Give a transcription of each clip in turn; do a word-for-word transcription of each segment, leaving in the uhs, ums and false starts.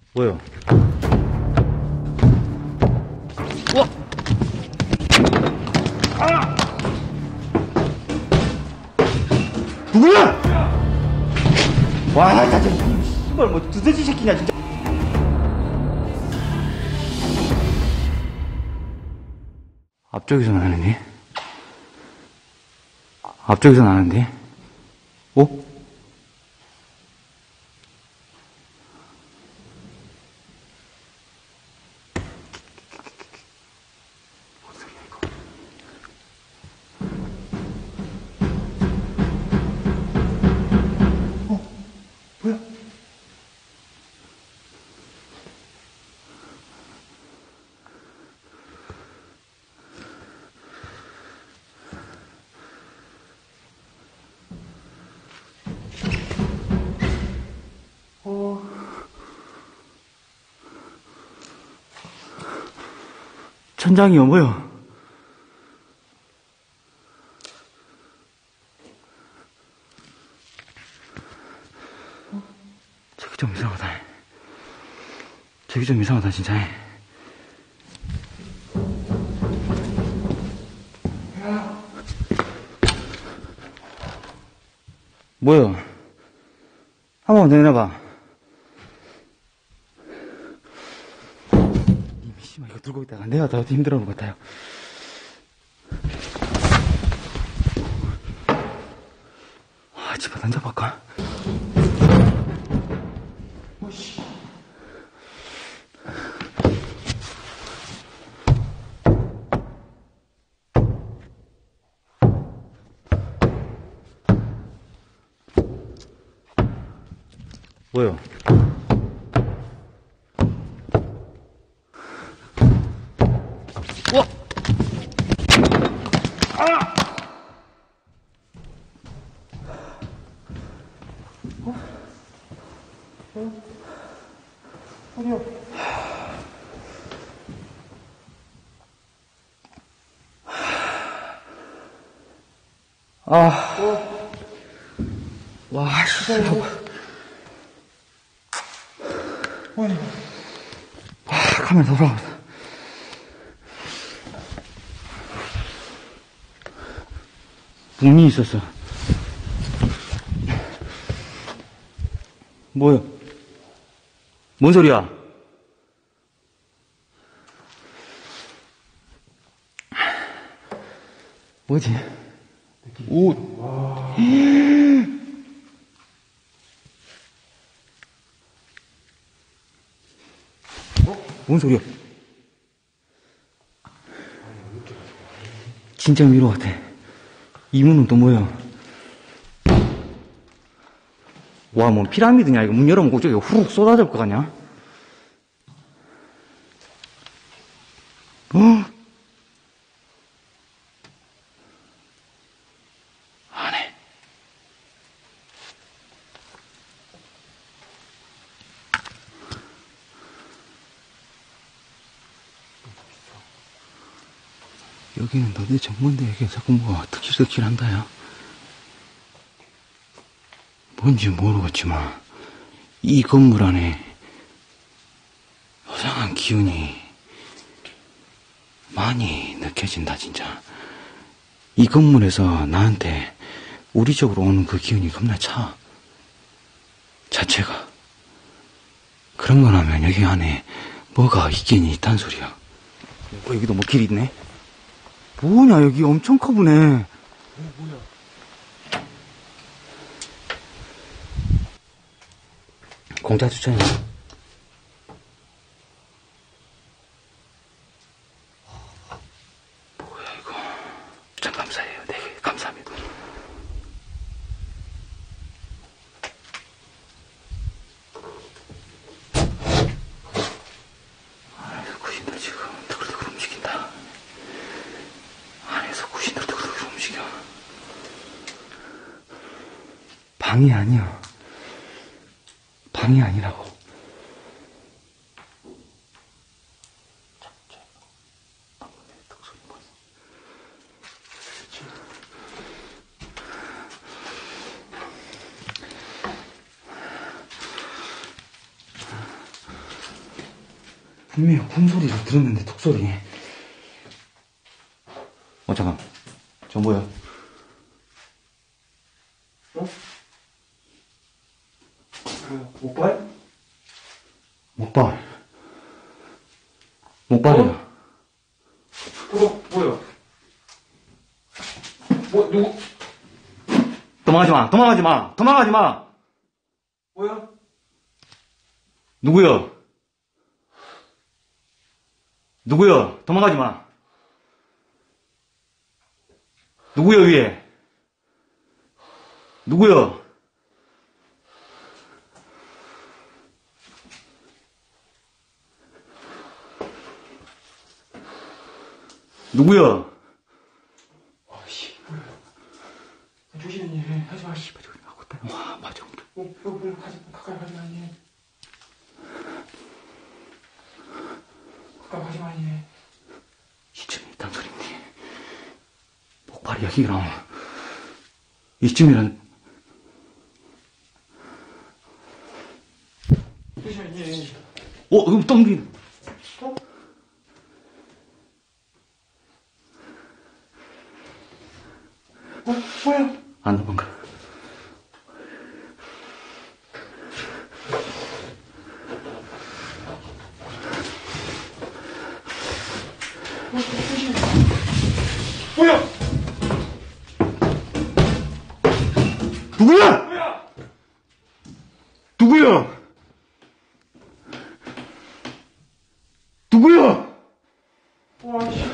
뭐요? 우와! 아! 누구야? 와, 나 진짜, 씨발, 뭐, 두더지 새끼냐, 진짜. 앞쪽에서 나는데? 앞쪽에서 나는데? 어? 뭐야? 어. 천장이요, 뭐요? 저기 좀 이상하다. 저기 좀 이상하다, 진짜. 뭐요? 한 번만 더 내놔봐. 이미 씨발 이거 들고 있다가 내가 더 힘들어하는 것 같아요. 아, 집에 던져볼까? 오씨. 뭐요? 우와! 아! 어? 어? 어디요? 아. 어. 와, 진짜. 와, 카메라 돌아온다. 문이 있었어. 뭐야? 뭔 소리야? 뭐지? 오. 어? 뭔 소리야? 진짜 미로 같아. 이 문은 또 뭐야? 와, 뭐 피라미드냐? 이거 문 열어놓고 저기 후룩 쏟아질 것 같냐? 어? 안해. 여기는 도대체 뭔데 이게 자꾸 뭐가 득실득실한다, 야? 뭔지 모르겠지만 이 건물 안에 이상한 기운이 많이 느껴진다, 진짜. 이 건물에서 나한테 우리 쪽으로 오는 그 기운이 겁나 차. 자체가. 그런 거라면 여기 안에 뭐가 있긴 있단 소리야. 어, 여기도 뭐 길이 있네? 뭐냐, 여기 엄청 커 보네. 어, 뭐야? 공짜 주차냐? 뭐야, 이거. 참 감사해요. 되게 감사합니다. 안에서 구신들 지금 두글두글 움직인다. 안에서 구신들 두글두글 움직여. 방이 아니야. 방이 아니라고. 분명히 쿵소리를 들었는데, 톡소리. 어, 잠깐. 저 뭐야? 어? 뭐야, 목발? 목발. 목발이야. 어? 어, 뭐야? 뭐, 누구? 도망가지 마! 도망가지 마! 도망가지 마! 뭐야? 누구야? 누구야? 도망가지 마! 누구야, 위에? 누구야? 누구야? 아씨, 뭐야? 조심히 해. 하지 마, 씨. 와, 맞아. 어, 어, 어, 가지, 가까이 가지 마, 니. 가까이 가지 마, 니. 이쯤에 있단 소리인데. 목발이 여기랑, 이쯤이란, 조심히, 니. 어, 그럼 똥기. 어? 어, 뭐야? 안 도망가. 뭐야? 누구야? 뭐야? 누구야? 누구야? 와, 씨.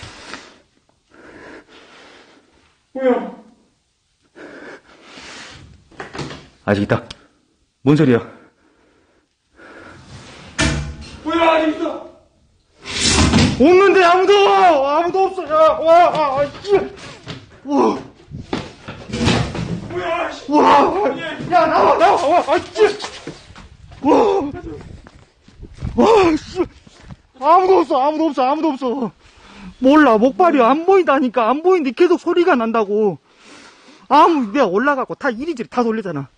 뭐야? 아직 있다. 뭔 소리야? 뭐야, 아직 있어? 없는데 아무도! 아무도 없어! 야, 와, 아, 아, 씨! 와, 뭐야, 씨. 와! 야, 나와, 나와! 와, 아, 씨! 와! 와, 씨! 아무도 없어, 아무도 없어, 아무도 없어. 몰라, 목발이 안 보인다니까. 안 보이는데 계속 소리가 난다고. 아무, 내가 올라가고 다 이리저리 다 돌리잖아.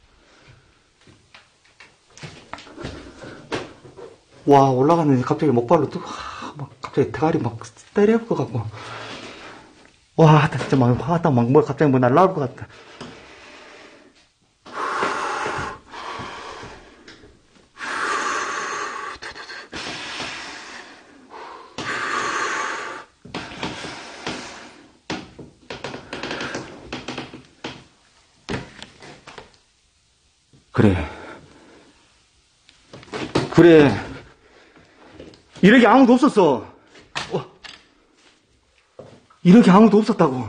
와, 올라갔는데 갑자기 목발로 또, 하, 막, 갑자기 대가리 막 때릴 것 같고. 와, 나 진짜 막, 화, 딱 막, 뭐, 갑자기 뭐 날라올 것 같다. 그래. 그래. 이렇게 아무도 없었어. 어. 이렇게 아무도 없었다고.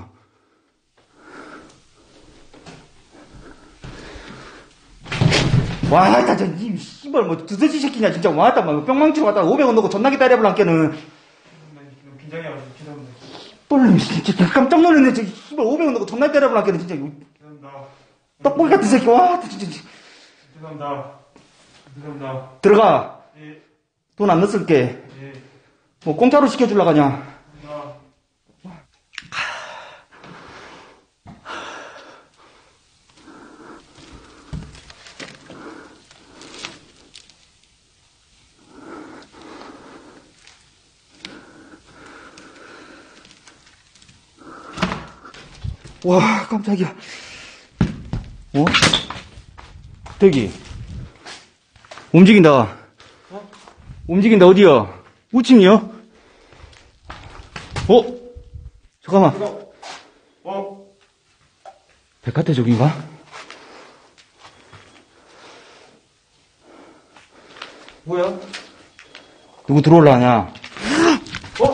와, 나 진짜, 이 씨발, 뭐, 두더지 새끼냐, 진짜. 왔다, 막, 뿅망치로 왔다, 오백 원 넣고 존나게 때려볼란께는. 긴장해가지고 죄송합니다. 뻘놈이 진짜 깜짝 놀랐네, 저, 씨발, 오백 원 넣고 존나게 때려볼란께는, 진짜. 죄송합니다. 떡볶이 같은 새끼, 와, 진짜. 죄송합니다. 죄송합니다. 들어가. 예, 돈 안 넣었을게. 예. 뭐, 공짜로 시켜줄라, 그냥. 죄송합니다. 와, 깜짝이야. 어? 대기. 움직인다. 어? 움직인다, 어디야? 우측이요? 어? 잠깐만. 이거, 어? 백화대 쪽인가? 뭐야? 누구 들어올라 하냐? 어?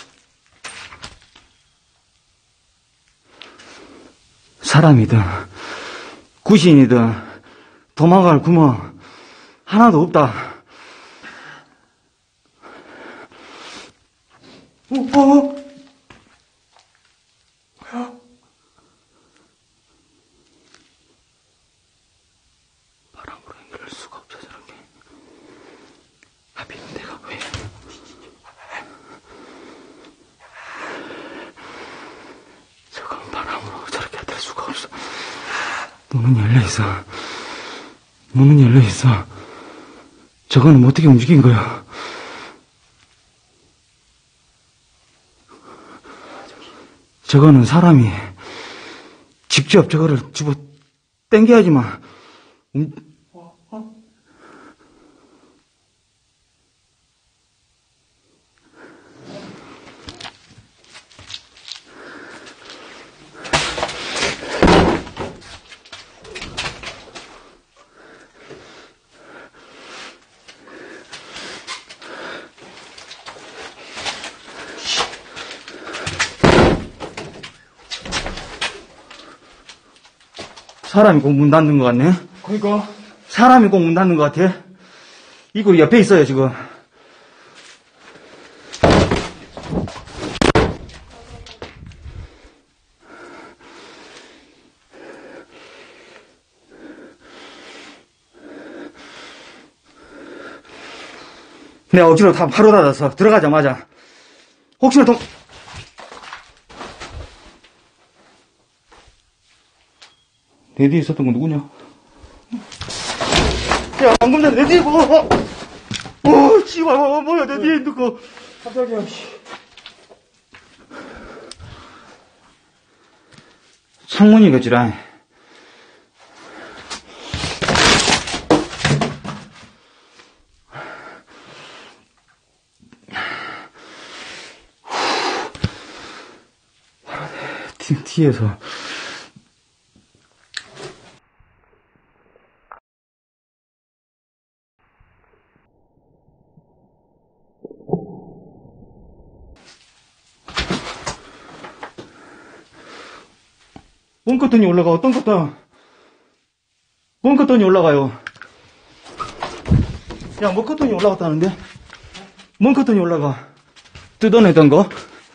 사람이든, 구신이든, 도망갈 구멍, 하나도 없다. 어? 어? 뭐야? 바람으로 연결할 수가 없어, 저렇게. 하필 내가 왜. 저건 바람으로 저렇게 될 수가 없어. 문은 열려있어. 문은 열려있어. 저거는 어떻게 움직인 거야? 저거는 사람이 직접 저거를 집어 당겨야지만. 음. 어? 어? 사람이 꼭 문 닫는 것 같네. 그러니까. 사람이 꼭 문 닫는 것 같아. 이거 옆에 있어요, 지금. 내가 억지로 다 바로 닫아서 들어가자마자 혹시나 동... 내 뒤에 있었던 건 누구냐? 야, 방금 전에 내 뒤에 뭐, 어, 어, 씨발, 어, 뭐야, 내 뒤에 있는 거. 깜짝이야, 씨. 창문이겠지라. 뒤, 뒤에서. 뭔 커튼이 올라가? 어떤 커튼? 뭔 커튼이 올라가요? 야, 뭐 커튼이 올라갔다는데? 뭔 커튼이 올라가? 뜯어내던 거?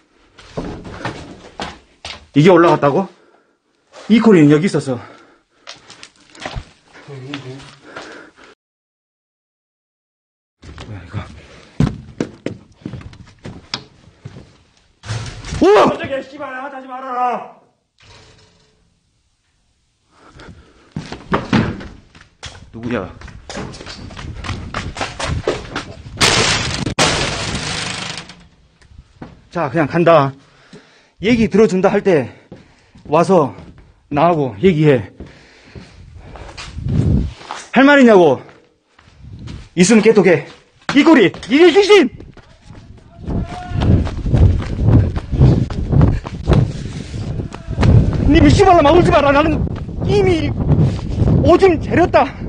이게 올라갔다고? 이 코리는 여기 있었어. 뭐야, 이거. 우와! 깜짝이야, 씨발, 하지 말아라. 누구야? 자, 그냥 간다. 얘기 들어준다 할 때 와서 나하고 얘기해. 할 말 있냐고. 있으면 깨톡해. 이 꼬리, 이게 귀신! 님이 씨발라 막 울지 마라. 나는 이미 오줌 재렸다.